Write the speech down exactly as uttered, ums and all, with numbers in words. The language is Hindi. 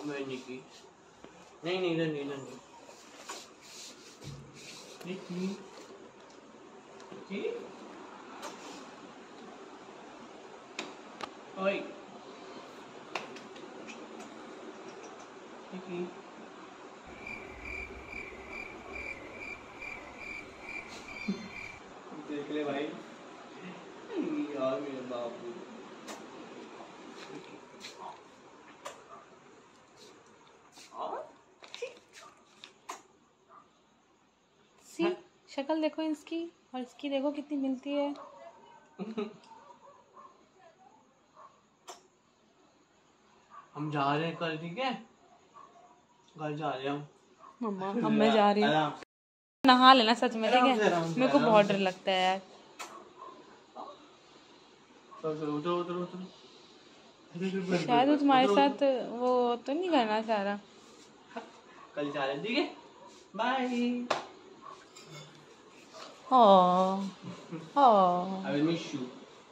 मैंने की नहीं नहीं इधर नहीं इधर नहीं देखी की ओए देखी देख ले भाई यार मेरे बाबू सी शक्ल देखो इसकी और इसकी देखो कितनी मिलती है। हम जा रहे हैं कल, ठीक है? कल जा रहे हैं हम। मम्मा अब मैं जा रही हूँ, नहा लेना सच में, ठीक है? मेरे को बहुत डर लगता है यार। उतरो उतरो उतरो। शायद वो तुम्हारे साथ वो तो नहीं करना चाह रहा। कल जा रहे हैं, ठीक है? Bye. Oh oh I will miss you.